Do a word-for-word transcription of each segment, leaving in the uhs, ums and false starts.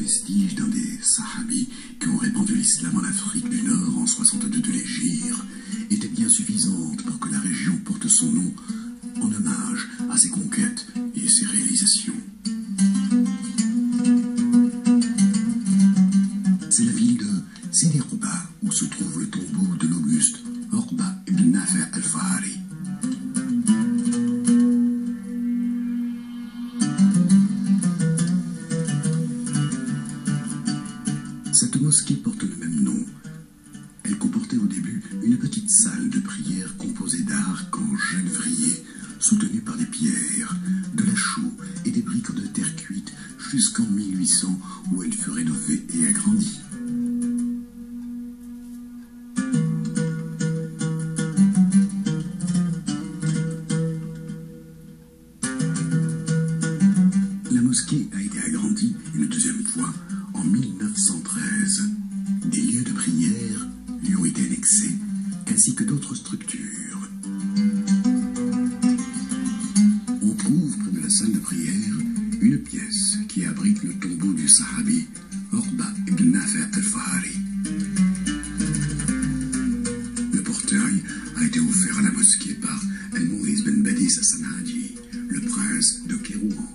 vestiges d'un des sahabis qui ont répandu l'islam en Afrique du Nord en soixante-deux de l'Hégire étaient bien suffisantes pour que la région porte son nom en hommage à ses conquêtes et ses réalisations. C'est la ville de Sidi Rouba où se trouve le tombeau de l'Auguste Uqba ibn Nafi' al-Fahari. Cette mosquée porte le même nom. Elle comportait au début une petite salle de prière composée d'arcs en genévrier, soutenue par des pierres, de la chaux et des briques de terre cuite jusqu'en mille huit cents où elle fut rénovée et agrandie. La mosquée a été agrandie une deuxième fois en mille neuf cent treize. Des lieux de prière lui ont été annexés, ainsi que d'autres structures. On trouve près de la salle de prière une pièce qui abrite le tombeau du sahabi Uqba ibn Nafi' al-Fahari. Le portail a été offert à la mosquée par Al-Mu'iz ben Badis as-Sam'adi, le prince de Kérouan.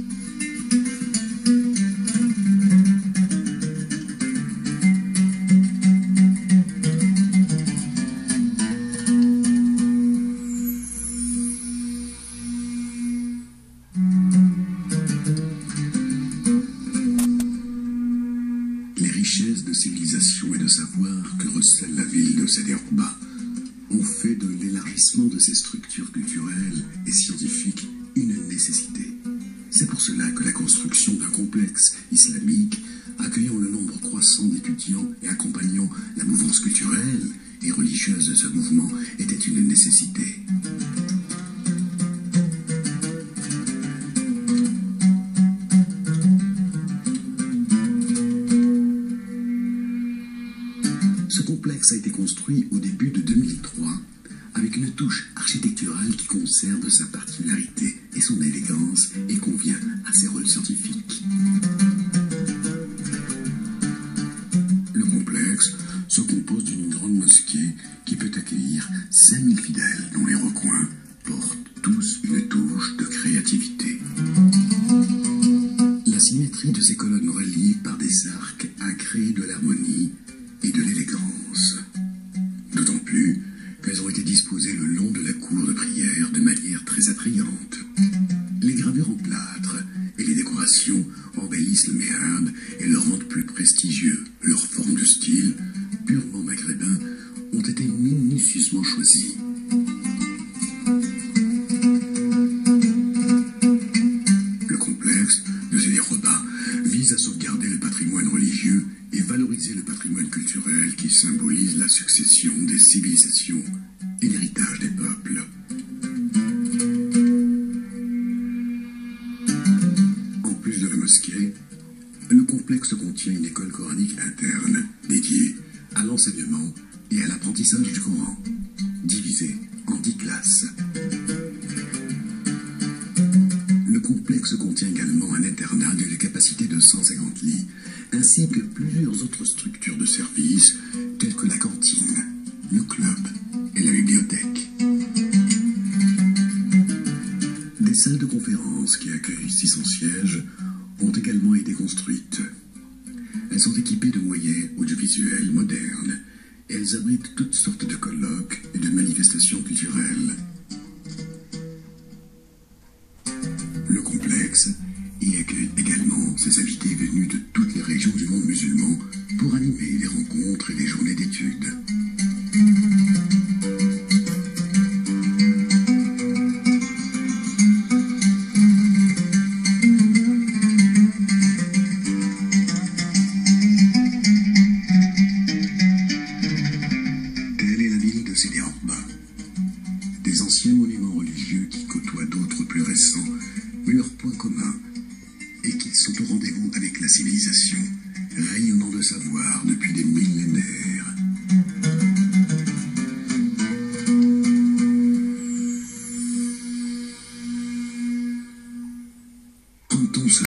Les richesses de civilisation et de savoir que recèle la ville de Sidi Rouba ont fait de l'élargissement de ses structures culturelles et scientifiques une nécessité. C'est pour cela que la construction d'un complexe islamique accueillant le nombre croissant d'étudiants et accompagnant la mouvance culturelle et religieuse de ce mouvement était une nécessité. Ce complexe a été construit au début de deux mille trois avec une touche architecturale qui conserve sa particularité et son élégance et convient à ses rôles scientifiques. Le complexe se compose d'une grande mosquée qui peut accueillir cinq mille fidèles dont les recoins portent tous une touche de créativité. La symétrie de ces colonnes reliées par des arcs a créé de l'harmonie et de l'élégance. D'autant plus qu'elles ont été disposées le long de la cour de prière de manière très attrayante. Les gravures en plâtre et les décorations embellissent le méhrab et le rendent plus prestigieux. Leurs formes de style, purement maghrébins, ont été minutieusement choisies. Le complexe de Sidi Rouba vise à sauvegarder le patrimoine religieux et valoriser le patrimoine culturel qui symbolise la succession des civilisations et l'héritage des peuples. En plus de la mosquée, le complexe contient une école coranique interne dédiée à l'enseignement et à l'apprentissage du Coran, divisée en dix classes. Le complexe contient également un internat d'une capacité de cent cinquante lits, ainsi que plusieurs autres structures de services, telles que la cantine, le club et la bibliothèque. Des salles de conférence qui accueillent six cents sièges ont également été construites. Elles sont équipées de moyens audiovisuels modernes et elles abritent toutes sortes de colloques et de manifestations culturelles. Le complexe y accueille également ses invités venus de toutes les régions du monde musulman pour animer les rencontres et les journées d'études. Telle est la ville de Sidi Rouba. Des anciens monuments religieux qui côtoient d'autres plus récents, mais leur point commun est qu'ils sont au rendez-vous avec la civilisation, rayonnant de savoir depuis des millénaires.